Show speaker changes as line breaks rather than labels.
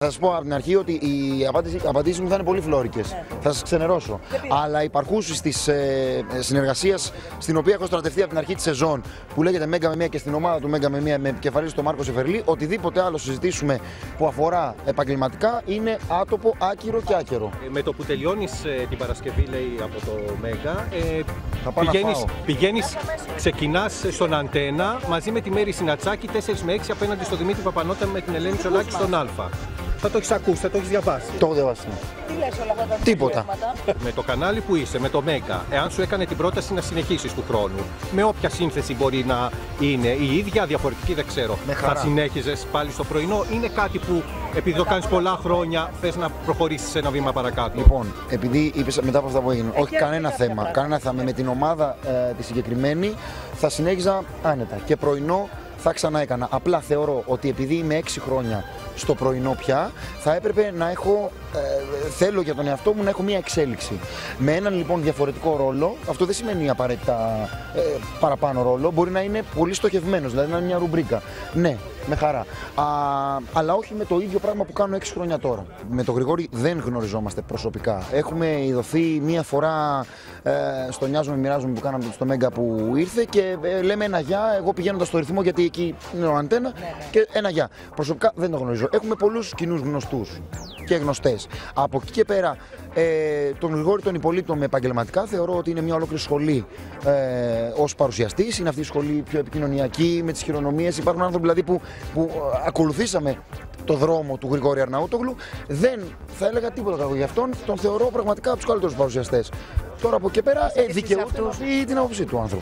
Θα σας πω από την αρχή ότι οι απαντήσεις μου θα είναι πολύ φλόρικες. Θα σας ξενερώσω. Αλλά υπαρχούσεις της συνεργασίας στην οποία έχω στρατευτεί από την αρχή της σεζόν, που λέγεται Μέγκα με μία και στην ομάδα του Μέγκα με μία με επικεφαλής τον Μάρκο Σεφερλή, οτιδήποτε άλλο συζητήσουμε που αφορά επαγγελματικά είναι άτοπο, άκυρο και άκερο.
Με το που τελειώνεις την Παρασκευή, λέει, από το Μέγκα, ξεκινάς στον Αντένα μαζί με τη Μέρη Συνατσάκη 4 με 6 απέναντι στο Δημήτρη Παπανότα με την Ελένη Τσολάκη στον Α. Θα το έχεις ακούσει, θα το έχεις διαβάσει.
Το έχω διαβάσει.
Τι λες όλα αυτά τα
Τίποτα.
Με το κανάλι που είσαι, με το Μέγκα, εάν σου έκανε την πρόταση να συνεχίσεις του χρόνου, με όποια σύνθεση μπορεί να είναι, η ίδια, διαφορετική, δεν ξέρω, θα συνέχιζες πάλι στο πρωινό, είναι κάτι που επειδή το κάνεις πολλά χρόνια θες να προχωρήσεις ένα βήμα παρακάτω?
Λοιπόν, επειδή είπες μετά από αυτά που έγινε, όχι κανένα θέμα. Με την ομάδα τη συγκεκριμένη θα συνέχιζα άνετα και πρωινό θα ξανά έκανα. Απλά θεωρώ ότι επειδή είμαι 6 χρόνια στο πρωινό πια, θα έπρεπε να έχω, θέλω για τον εαυτό μου να έχω μια εξέλιξη. Με έναν λοιπόν διαφορετικό ρόλο, αυτό δεν σημαίνει απαραίτητα παραπάνω ρόλο, μπορεί να είναι πολύ στοχευμένος, δηλαδή να είναι μια ρουμπρίκα. Ναι, με χαρά. Αλλά όχι με το ίδιο πράγμα που κάνω 6 χρόνια τώρα. Με τον Γρηγόρη δεν γνωριζόμαστε προσωπικά. Έχουμε ειδωθεί μία φορά στο Νοιάζομαι, μοιράζομαι που κάναμε στο Μέγκα που ήρθε και λέμε ένα γεια, εγώ πηγαίνοντας στο ρυθμό γιατί εκεί είναι ο Αντένα και ένα γεια. Προσωπικά δεν το γνωρίζω. Έχουμε πολλούς κοινούς γνωστούς και γνωστές. Από εκεί και πέρα, τον Γρηγόρη τον Υπολείπτο με επαγγελματικά θεωρώ ότι είναι μια ολόκληρη σχολή ως παρουσιαστής. Είναι αυτή η σχολή πιο επικοινωνιακή, με τις χειρονομίες. Υπάρχουν άνθρωποι δηλαδή που ακολουθήσαμε το δρόμο του Γρηγόρη Αρναούτογλου. Δεν θα έλεγα τίποτα κακό για αυτόν. Τον θεωρώ πραγματικά από τους καλύτερους παρουσιαστές. Τώρα από εκεί πέρα δικαιούται την άποψή του άνθρωπο.